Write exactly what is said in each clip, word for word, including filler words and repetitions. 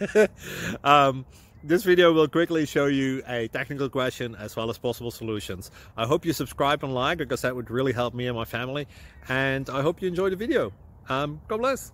um, this video will quickly show you a technical question as well as possible solutions. I hope you subscribe and like, because that would really help me and my family. And I hope you enjoy the video. Um, God bless.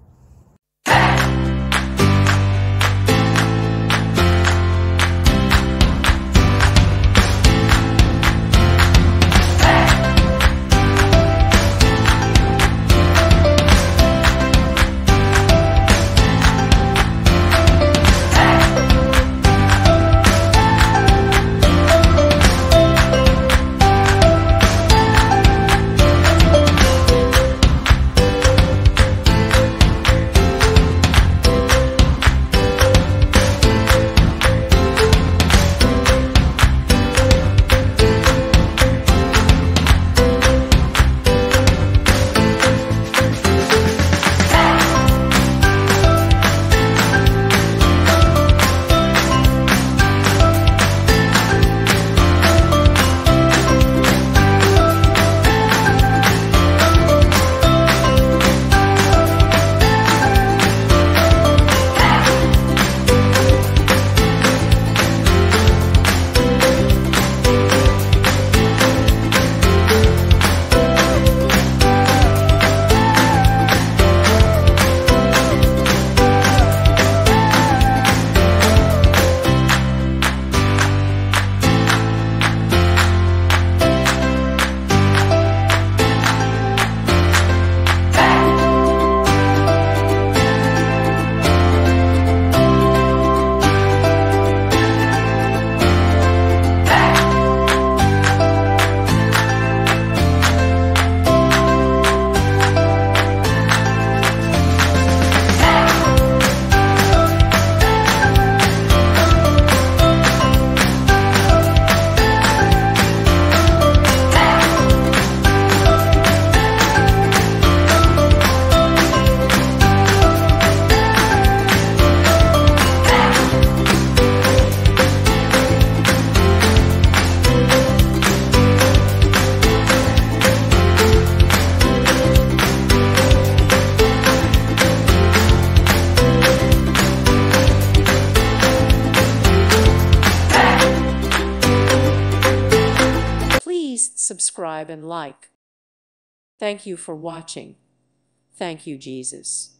Subscribe and like. Thank you for watching. Thank you, Jesus.